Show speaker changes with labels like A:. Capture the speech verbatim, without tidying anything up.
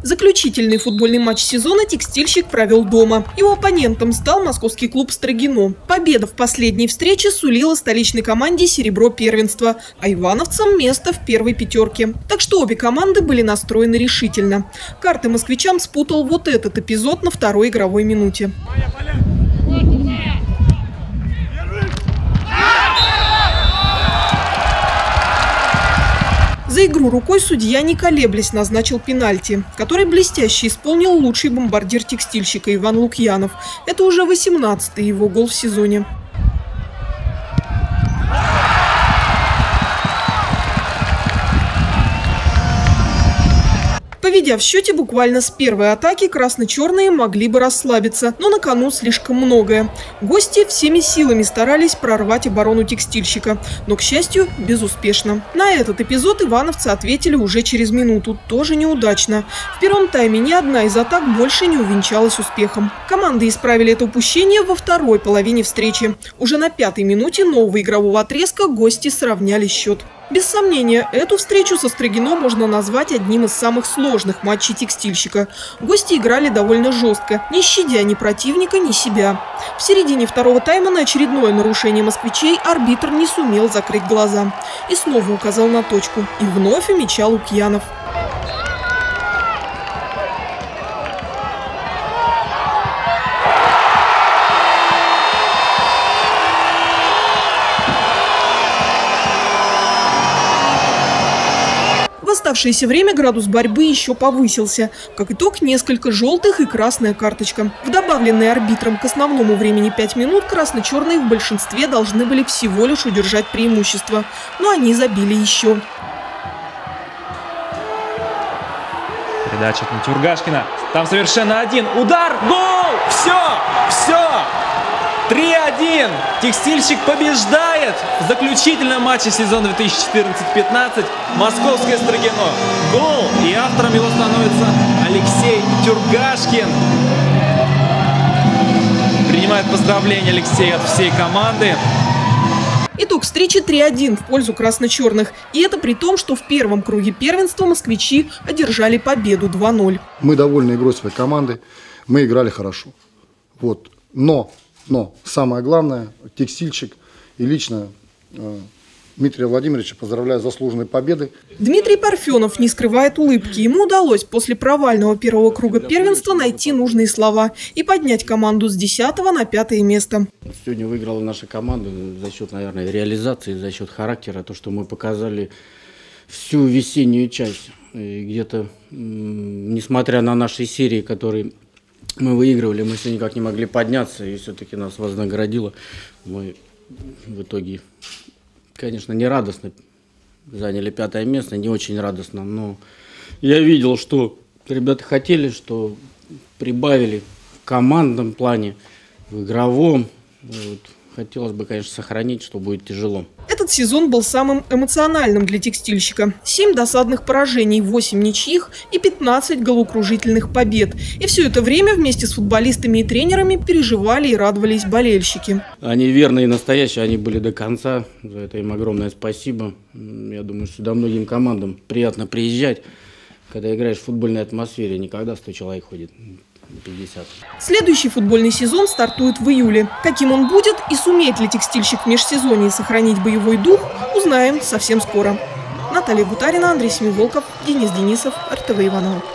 A: Заключительный футбольный матч сезона «Текстильщик» провел дома. Его оппонентом стал московский клуб «Строгино». Победа в последней встрече сулила столичной команде серебро первенства, а ивановцам место в первой пятерке. Так что обе команды были настроены решительно. Карты москвичам спутал вот этот эпизод на второй игровой минуте. За игру рукой судья, не колеблясь, назначил пенальти, который блестяще исполнил лучший бомбардир «Текстильщика» Иван Лукьянов. Это уже восемнадцатый его гол в сезоне. Поведя в счете буквально с первой атаки, красно-черные могли бы расслабиться, но на кону слишком многое. Гости всеми силами старались прорвать оборону «Текстильщика», но, к счастью, безуспешно. На этот эпизод ивановцы ответили уже через минуту, тоже неудачно. В первом тайме ни одна из атак больше не увенчалась успехом. Команды исправили это упущение во второй половине встречи. Уже на пятой минуте нового игрового отрезка гости сравняли счет. Без сомнения, эту встречу со «Строгино» можно назвать одним из самых сложных матчей «Текстильщика». Гости играли довольно жестко, не щадя ни противника, ни себя. В середине второго тайма на очередное нарушение москвичей арбитр не сумел закрыть глаза. И снова указал на точку. И вновь у мяча Лукьянов. В оставшееся время градус борьбы еще повысился. Как итог, несколько желтых и красная карточка. В добавленные арбитром к основному времени пять минут красно-черные в большинстве должны были всего лишь удержать преимущество. Но они забили еще.
B: Передача от Тюргашкина. Там совершенно один. Удар! Гол! Все! Все! три один. «Текстильщик» побеждает в заключительном матче сезона две тысячи четырнадцать пятнадцать. Московское «Строгино». Гол. И автором его становится Алексей Тюргашкин. Принимает поздравления Алексей от всей команды.
A: Итог встречи три один в пользу красно-черных. И это при том, что в первом круге первенства москвичи одержали победу два ноль.
C: Мы довольны игрой своей команды. Мы играли хорошо. Вот. Но... Но самое главное, «Текстильщик» и лично э, Дмитрия Владимировича поздравляю с заслуженной победой.
A: Дмитрий Парфенов не скрывает улыбки. Ему удалось после провального первого круга первенства найти нужные слова и поднять команду с десятого на пятое место.
D: Сегодня выиграла наша команда за счет, наверное, реализации, за счет характера. То, что мы показали всю весеннюю часть. Где-то, несмотря на наши серии, которые... мы выигрывали, мы все никак не могли подняться, и все-таки нас вознаградило. Мы в итоге, конечно, не радостно заняли пятое место, не очень радостно, но я видел, что ребята хотели, что прибавили в командном плане, в игровом. Вот. Хотелось бы, конечно, сохранить, что будет тяжело.
A: Этот сезон был самым эмоциональным для «Текстильщика». Семь досадных поражений, восемь ничьих и пятнадцать головокружительных побед. И все это время вместе с футболистами и тренерами переживали и радовались болельщики.
D: Они верные и настоящие, они были до конца. За это им огромное спасибо. Я думаю, сюда многим командам приятно приезжать, когда играешь в футбольной атмосфере. Никогда сто человек ходит. пятьдесят.
A: Следующий футбольный сезон стартует в июле. Каким он будет и сумеет ли «Текстильщик» в межсезонье сохранить боевой дух, узнаем совсем скоро. Наталья Гутарина, Андрей Семиволков, Денис Денисов, эр тэ вэ Иваново.